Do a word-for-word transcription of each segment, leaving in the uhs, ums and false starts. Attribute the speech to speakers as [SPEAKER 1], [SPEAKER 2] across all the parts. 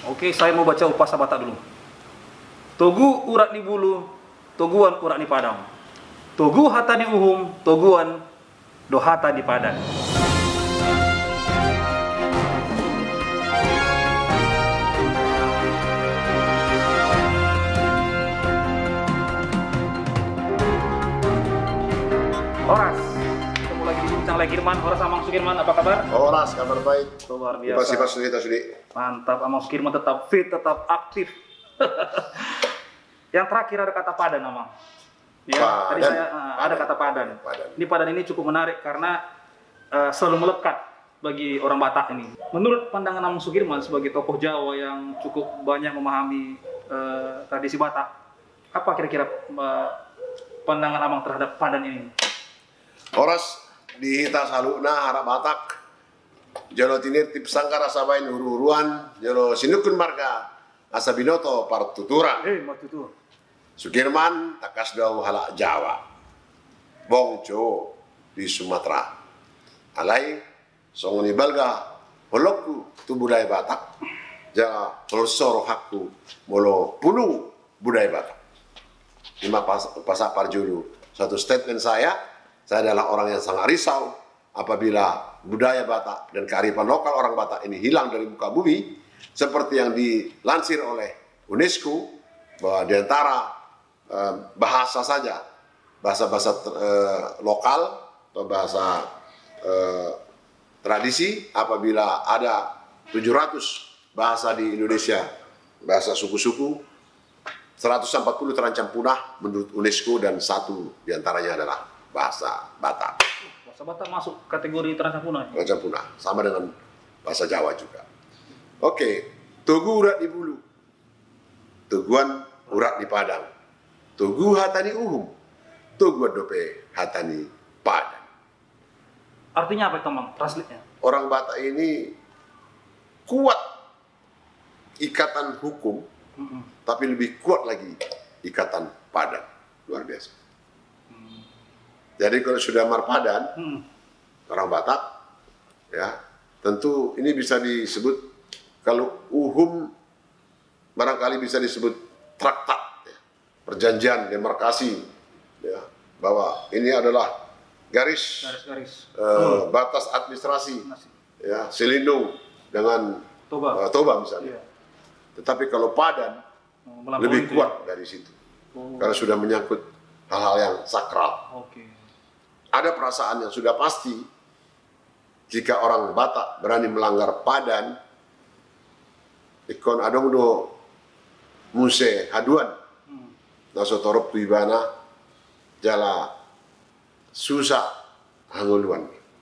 [SPEAKER 1] Oke, saya mau baca upasa Batak dulu. Togu urat ni bulu, toguan urat ni padang. Togu hata ni uhum, toguan dohata di padan. Horas, ketemu lagi di Bincang Lekirman. Horas Amang Sukirman, apa kabar?
[SPEAKER 2] Horas, kabar baik.
[SPEAKER 1] Luar biasa.
[SPEAKER 2] Pas kita sudah.
[SPEAKER 1] Mantap, Amang Sukirman tetap fit, tetap aktif. Yang terakhir ada kata padan, Amang. Ya,
[SPEAKER 2] padan.
[SPEAKER 1] tadi saya uh, ada kata padan.
[SPEAKER 2] padan.
[SPEAKER 1] Ini padan ini cukup menarik karena uh, selalu melekat bagi orang Batak ini. Menurut pandangan Amang Sukirman sebagai tokoh Jawa yang cukup banyak memahami uh, tradisi Batak, apa kira-kira uh, pandangan Amang terhadap padan ini?
[SPEAKER 2] Horas di hita saluna harap Batak. Jalo tinir tip sangkara sabain uru-uruan, jalo sinukun marga asabinoto partutura.
[SPEAKER 1] Eh, matutur.
[SPEAKER 2] Sukirman takas dau halak Jawa. Bongco di Sumatera. Alai songoni balga holokku tu budaya Batak. Jala tolsoro hakku molo punu budaya Batak. Lima pas pasak parjulu. Satu statement saya, saya adalah orang yang sangat risau apabila budaya Batak dan kearifan lokal orang Batak ini hilang dari muka bumi, seperti yang dilansir oleh UNESCO bahwa di antara eh, bahasa saja, bahasa-bahasa eh, lokal atau bahasa eh, tradisi, apabila ada tujuh ratus bahasa di Indonesia, bahasa suku-suku, seratus empat puluh terancam punah menurut UNESCO dan satu diantaranya adalah bahasa Batak.
[SPEAKER 1] Bahasa Batak masuk kategori terancam punah.
[SPEAKER 2] Terancam punah, sama dengan bahasa Jawa juga. Oke, Togu urat di bulu, toguan urat di padang, togu hatani uhum, toguan dope hatani padang.
[SPEAKER 1] Artinya apa itu, Mang? Translate-nya?
[SPEAKER 2] Orang Batak ini kuat ikatan hukum,
[SPEAKER 1] Mm-mm.
[SPEAKER 2] tapi lebih kuat lagi ikatan padan. Luar biasa.
[SPEAKER 1] Hmm.
[SPEAKER 2] Jadi kalau sudah marpadan,
[SPEAKER 1] Hmm.
[SPEAKER 2] orang Batak, ya tentu ini bisa disebut, kalau uhum barangkali bisa disebut traktat, ya, perjanjian demarkasi, ya, bahwa ini adalah garis,
[SPEAKER 1] Garis-garis.
[SPEAKER 2] eh,
[SPEAKER 1] Hmm.
[SPEAKER 2] batas administrasi,
[SPEAKER 1] Nasi.
[SPEAKER 2] ya, selindung dengan
[SPEAKER 1] Toba.
[SPEAKER 2] eh, Toba misalnya.
[SPEAKER 1] Iya.
[SPEAKER 2] Tetapi kalau padan
[SPEAKER 1] Oh, melampaui
[SPEAKER 2] lebih
[SPEAKER 1] itu
[SPEAKER 2] kuat
[SPEAKER 1] ya?
[SPEAKER 2] dari situ,
[SPEAKER 1] Oh.
[SPEAKER 2] karena sudah menyangkut hal-hal yang sakral.
[SPEAKER 1] Oke.
[SPEAKER 2] Ada perasaan yang sudah pasti jika orang Batak berani melanggar padan, ikon adong do muse haduan,
[SPEAKER 1] Hmm.
[SPEAKER 2] naso torop tuibana jala susah hanguluan.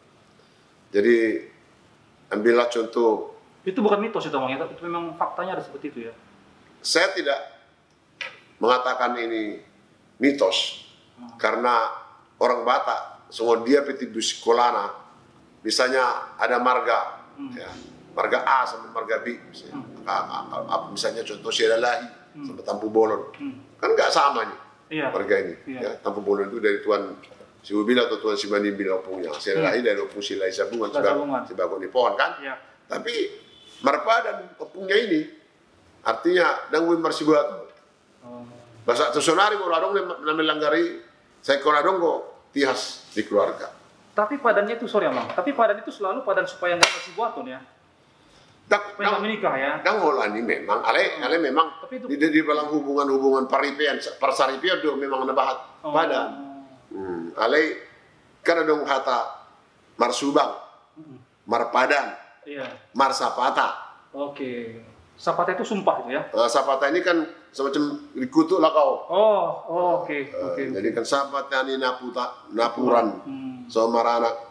[SPEAKER 2] Jadi ambillah contoh.
[SPEAKER 1] Itu bukan mitos itu, Mang, ya, tapi itu memang faktanya ada seperti itu ya.
[SPEAKER 2] Saya tidak mengatakan ini mitos,
[SPEAKER 1] Hmm.
[SPEAKER 2] karena orang Batak, semua dia peti sekolana, misalnya ada marga,
[SPEAKER 1] Hmm.
[SPEAKER 2] ya, marga A sampai marga B, misalnya,
[SPEAKER 1] Hmm.
[SPEAKER 2] A, A, A, A, misalnya contoh Siadalahi
[SPEAKER 1] Hmm.
[SPEAKER 2] sampai Tampu Bolon,
[SPEAKER 1] Hmm.
[SPEAKER 2] kan nggak sama nih
[SPEAKER 1] Iya.
[SPEAKER 2] marga ini.
[SPEAKER 1] Iya.
[SPEAKER 2] Ya, Tampu Bolon itu dari Tuan Siwubila atau Tuan Simanimbil opungnya, Siadalahi dari opung Silai Sabungan,
[SPEAKER 1] Sabungan.
[SPEAKER 2] sebagai di pohon kan.
[SPEAKER 1] Iya.
[SPEAKER 2] Tapi marpa dan opungnya ini artinya dangwin marsibuat.
[SPEAKER 1] Oh.
[SPEAKER 2] Bahasa tusonari mo radong na melanggari saya koradong ko tihas di keluarga.
[SPEAKER 1] Tapi padannya itu, sorry, Mang, tapi padan itu selalu padan supaya nggak kasih buaton ya.
[SPEAKER 2] Dak
[SPEAKER 1] Supaya nggak menikah ya.
[SPEAKER 2] dang holani memang ale ale memang
[SPEAKER 1] Tapi itu-
[SPEAKER 2] di di balang hubungan-hubungan paripian persaripian do memang nabahat
[SPEAKER 1] Oh.
[SPEAKER 2] padan. Hmm, ale kan dong hata marsubang,
[SPEAKER 1] Mm-mm.
[SPEAKER 2] marpadan,
[SPEAKER 1] Iya.
[SPEAKER 2] marsapata.
[SPEAKER 1] Oke. Sapata itu sumpah itu ya.
[SPEAKER 2] Nah, sapata ini kan semacam dikutuk lah kau.
[SPEAKER 1] Oh, oh oke,
[SPEAKER 2] Eh,
[SPEAKER 1] oke.
[SPEAKER 2] Jadi kan sapata ini naputa napuran.
[SPEAKER 1] Hmm.
[SPEAKER 2] Somar anak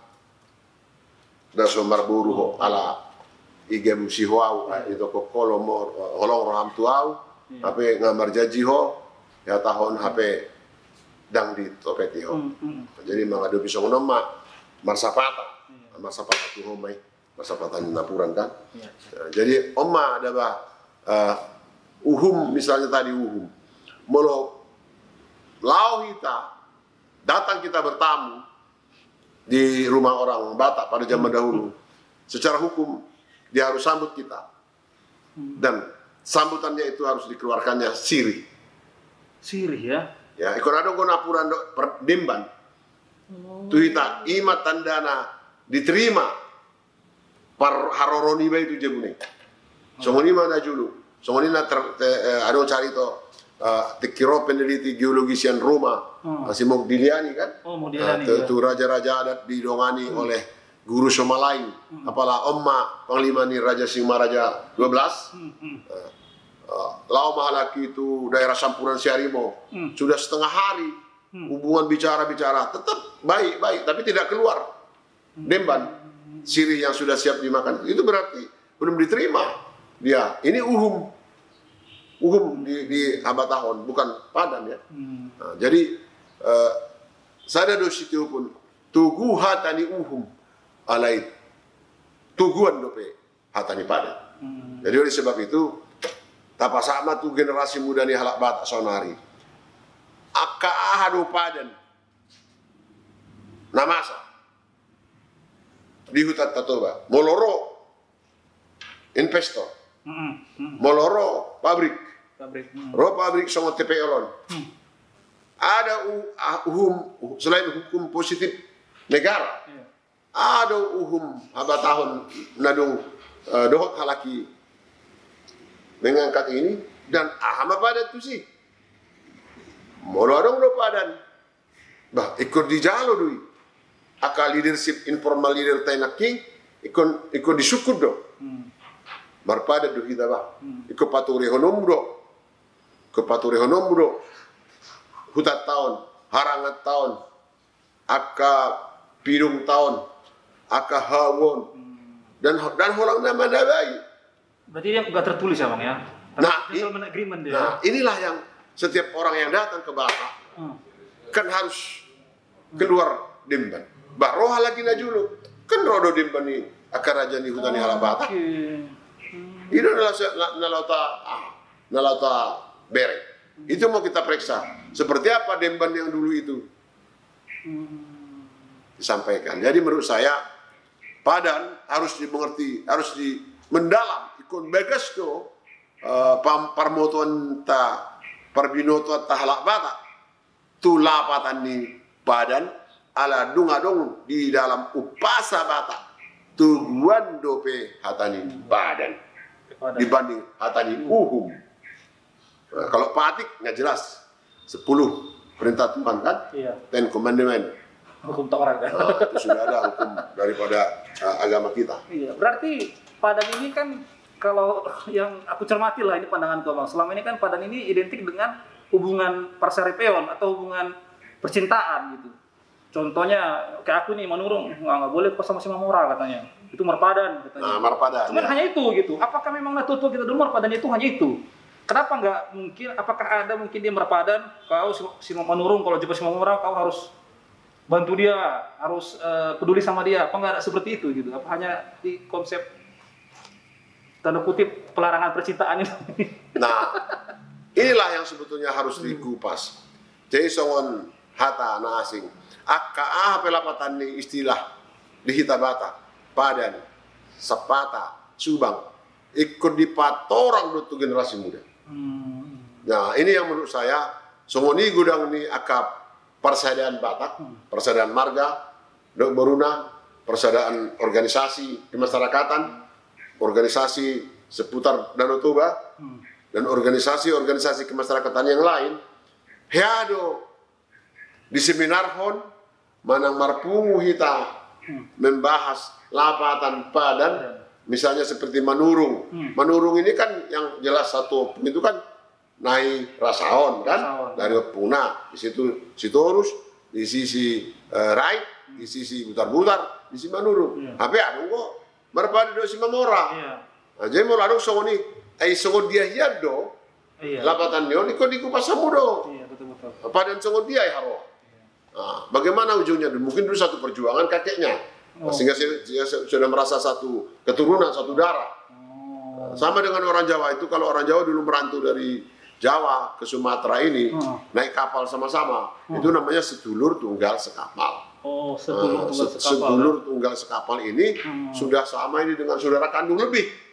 [SPEAKER 2] da somar buru ho ala igem si hoau itu ko kolomor holong roham tuau
[SPEAKER 1] Iya.
[SPEAKER 2] hape ngamar jaji ho ya tahun hape dang di topeti ho.
[SPEAKER 1] Hmm, hmm.
[SPEAKER 2] Jadi mangado bisa noma marsapata
[SPEAKER 1] Iya.
[SPEAKER 2] marsapata tu ho mai marsapata ni napuran kan.
[SPEAKER 1] Iya.
[SPEAKER 2] Nah, jadi oma ada bah eh, uhum misalnya tadi uhum molo lau kita datang kita bertamu di rumah orang Batak pada zaman dahulu, secara hukum dia harus sambut kita dan sambutannya itu harus dikeluarkannya sirih.
[SPEAKER 1] Sirih ya.
[SPEAKER 2] Ya, ikon ada guna puran per demban. Oh. Tuhita ima tandana diterima par haroroni ba itu jebune. Songoni mana julu. Songoni na ter eh, ada cari to uh, tekiro peneliti geologisian Roma. Hmm. Masih mau diliani kan?
[SPEAKER 1] Oh, mau diliani.
[SPEAKER 2] Nah, itu ya. Raja-raja adat didongani hmm. oleh guru Somalain. Hmm. Apalah Omma Panglima ni Raja Singmaraja dua belas. Hmm. Hmm. Uh, uh, Lau Mahalaki itu daerah Sampuran Siarimo. Hmm. Sudah setengah hari hmm. hubungan bicara-bicara tetap baik-baik tapi tidak keluar. Hmm. Demban sirih yang sudah siap dimakan itu berarti belum diterima. Dia ini uhum, uhum di, di Abatahon bukan padan ya. Hmm. Nah, jadi uh, sada dosi itu pun tugu hatani uhum alai tuguan dope hatani padan. Hmm. Jadi oleh sebab itu tapasama tu generasi muda ni halak batak sonari. Akka ahadu padan namasa di hutan Tatoba moloro investor. Mm -hmm. Moloro pabrik, pabrik. Mm. Ro pabrik sama T P L. Mm. Ada uhum selain hukum positif negara, yeah. Ada uhum abad tahun nadung uh, dohot halaki mengangkat ini dan ahama padan tu sih. Molorong do padan, bah ikut di jalo dui. Akal leadership informal leader tainaki ikut ikut disyukur do. Mm. Marpada do kita bah, hmm. Iko paturi honom do, ke paturi honom do, hutat tahun, harangat tahun, aka pidung tahun, aka hawon, hmm. dan dan orang nama dabai.
[SPEAKER 1] Berarti dia nggak tertulis ya bang ya?
[SPEAKER 2] Nah,
[SPEAKER 1] in, agreement dia.
[SPEAKER 2] Nah inilah yang setiap orang yang datang ke Batak hmm. kan harus keluar demban. Bah roha lagi najulu, kan rodo demban ni akar raja ni hutan ni oh, hala Batak. Okay. Itu adalah nalauta ah, nalauta bere. Itu mau kita periksa. Seperti apa demban yang dulu itu disampaikan. Jadi menurut saya padan harus dimengerti, harus di mendalam. Ikon bagas do uh, parmotuan ta parbinotuan ta halak Batak. Tu lapatan ni padan ala dungadong di dalam upasa Batak. Tuguan dope hatani padan. Dibanding hatani uhum. Nah, kalau patik nggak jelas. Sepuluh perintah Tuhan kan? Iya. Ten commandment.
[SPEAKER 1] Hukum tak orang kan?
[SPEAKER 2] Nah, itu sudah ada hukum daripada uh, agama kita.
[SPEAKER 1] Iya. Berarti padan ini kan kalau yang aku cermati lah ini pandangan bang. Selama ini kan padan ini identik dengan hubungan parsaripeon atau hubungan percintaan gitu. Contohnya kayak aku nih manurung nggak boleh pas sama si Mamora katanya. Itu marpadan katanya.
[SPEAKER 2] Nah, marpadan.
[SPEAKER 1] Cuman
[SPEAKER 2] ya.
[SPEAKER 1] Hanya itu gitu. Apakah memang natutu kita dulu marpadan itu hanya itu? Kenapa nggak mungkin? Apakah ada mungkin dia marpadan? Kau si manurung kalau jumpa si Mamora kau harus bantu dia, harus uh, peduli sama dia. Apa nggak ada seperti itu gitu? Apa hanya di konsep tanda kutip pelarangan percintaan ini?
[SPEAKER 2] Nah, inilah yang sebetulnya harus dikupas. Jadi songon hata na asing. Akka ah pelapatan ni istilah di Hitabata, padan, sapata, subang, ikut dipatorang untuk generasi muda. Hmm. Nah ini yang menurut saya, songoni gudang ni akap persaudaraan Batak, hmm. persaudaraan marga, dok beruna, persaudaraan organisasi kemasyarakatan, organisasi seputar Danau Toba, hmm. dan organisasi-organisasi kemasyarakatan yang lain, heado di seminar hon Manang Marpungu hita hmm. membahas lapatan padan, misalnya seperti Manurung. Hmm. Manurung ini kan yang jelas satu itu kan naik Rasaon kan, Rasaon. Dari Puna, di situ Sitorus, di sisi uh, right, di sisi Butar-Butar, di sisi Manurung. Tapi ada kok merpadu do si Mamora. Yeah. Nah, jadi mau lalu songoni, ai songon dia hiado, yeah. lapatan dia, ikut dikupas samudo. Yeah, betul-betul. Padan songon dia haro. Nah, bagaimana ujungnya? Mungkin dulu satu perjuangan kakeknya, oh. sehingga dia sudah merasa satu keturunan, satu darah. Oh. Sama dengan orang Jawa itu, kalau orang Jawa dulu merantau dari Jawa ke Sumatera ini, oh. naik kapal sama-sama, oh. itu namanya sedulur tunggal sekapal.
[SPEAKER 1] Oh, sedulur tunggal sekapal.
[SPEAKER 2] Sedulur tunggal sekapal ini hmm. sudah sama ini dengan saudara kandung lebih. Hmm.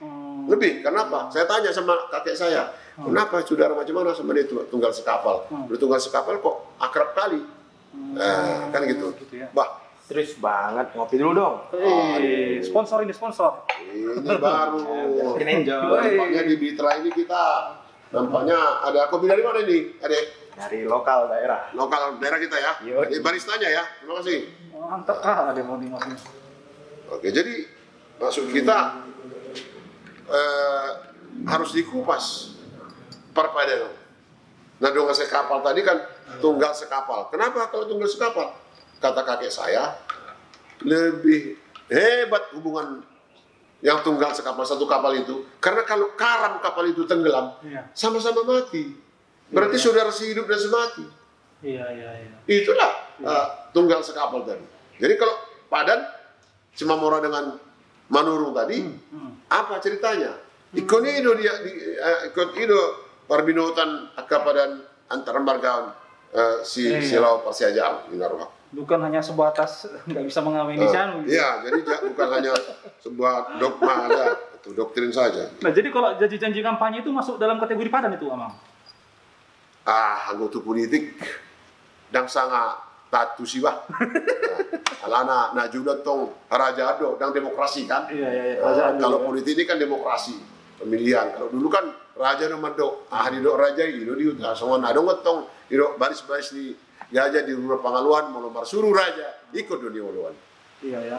[SPEAKER 2] Lebih, kenapa? Saya tanya sama kakek saya,
[SPEAKER 1] Hmm.
[SPEAKER 2] kenapa saudara macam mana sama dia tunggal sekapal?
[SPEAKER 1] Hmm.
[SPEAKER 2] Udah tunggal sekapal kok akrab kali.
[SPEAKER 1] Hmm.
[SPEAKER 2] Nah, kan gitu.
[SPEAKER 1] Gitu ya.
[SPEAKER 2] Bah,
[SPEAKER 3] Terus banget, ngopi dulu dong.
[SPEAKER 1] Eh, sponsor ini sponsor.
[SPEAKER 2] ini baru.
[SPEAKER 3] Bikin enjoy.
[SPEAKER 2] Nampaknya di Bitra ini kita, nampaknya ada kopi dari mana ini, adek?
[SPEAKER 3] Dari lokal daerah.
[SPEAKER 2] Lokal daerah kita ya.
[SPEAKER 3] Yoi.
[SPEAKER 2] Ini baristanya ya. Terima kasih.
[SPEAKER 1] Mantap ah, ada mau dimakan.
[SPEAKER 2] Oke, jadi maksud kita eh, harus dikupas perpaduan. Nah, tunggal sekapal tadi kan tunggal sekapal. Kenapa kalau tunggal sekapal? Kata kakek saya, lebih hebat hubungan yang tunggal sekapal, satu kapal itu. Karena kalau karam kapal itu tenggelam,
[SPEAKER 1] Iya.
[SPEAKER 2] sama-sama mati. Berarti
[SPEAKER 1] Iya.
[SPEAKER 2] saudara sehidup dan semati.
[SPEAKER 1] Iya, iya, iya.
[SPEAKER 2] Itulah uh, tunggal sekapal tadi. Jadi kalau Padan, Cimamora dengan Manurung tadi,
[SPEAKER 1] Hmm.
[SPEAKER 2] apa ceritanya? Ikon itu dia, di, uh, ikon itu perbinotan akapadan antar margawan uh, si
[SPEAKER 1] Iya.
[SPEAKER 2] Silau Pasiajam Inaruha.
[SPEAKER 1] Bukan hanya sebatas nggak bisa mengawini
[SPEAKER 2] Uh,
[SPEAKER 1] sanu.
[SPEAKER 2] iya, jadi ja- bukan hanya sebuah dogma ada, itu doktrin saja.
[SPEAKER 1] Nah, jadi kalau janji-janji kampanye itu masuk dalam kategori Padan itu, Amang?
[SPEAKER 2] Ah, anggota politik dan sangat tatu sih bah. Nah, alana nak juga tong raja ado dan demokrasi kan.
[SPEAKER 1] Iya, iya, iya.
[SPEAKER 2] Ah,
[SPEAKER 1] Raja Ado,
[SPEAKER 2] kalau
[SPEAKER 1] ya.
[SPEAKER 2] politik ini kan demokrasi pemilihan. Kalau dulu kan raja nomor do, ah di do raja itu di utara semua nado ngetong di do baris-baris di jaja di rumah pengaluan mau nomor suruh raja ikut dunia uluan.
[SPEAKER 1] Iya, ya.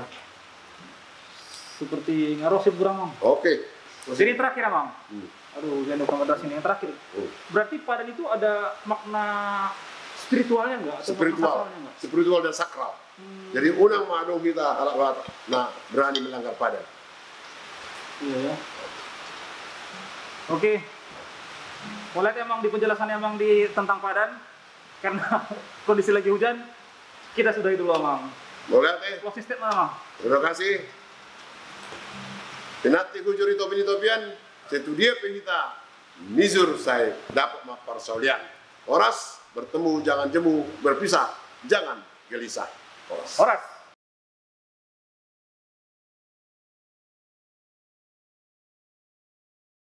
[SPEAKER 1] Seperti ngarosip kurang, Mang.
[SPEAKER 2] Oke.
[SPEAKER 1] Jadi terakhir, Amang.
[SPEAKER 2] Hmm.
[SPEAKER 1] Aduh, jangan lupa ngedas ini yang terakhir.
[SPEAKER 2] Hmm.
[SPEAKER 1] Berarti Padan itu ada makna spiritualnya enggak? Atau makna
[SPEAKER 2] Spiritual,
[SPEAKER 1] sakralnya enggak?
[SPEAKER 2] spiritual dan sakral.
[SPEAKER 1] Hmm.
[SPEAKER 2] Jadi unang madu kita kalau nah berani melanggar padan.
[SPEAKER 1] Iya, ya. Oke. Mau lihat emang di penjelasannya emang di tentang Padan karena kondisi lagi hujan, kita sudahi dulu, Amang.
[SPEAKER 2] Boleh teh.
[SPEAKER 1] Closing statement, Amang.
[SPEAKER 2] Terima kasih. Pinati kujuri topi topian, setu dia pengita. Nizur saya dapat maparsaulian. Oras bertemu jangan jemu, berpisah jangan gelisah. Oras.
[SPEAKER 1] Horas.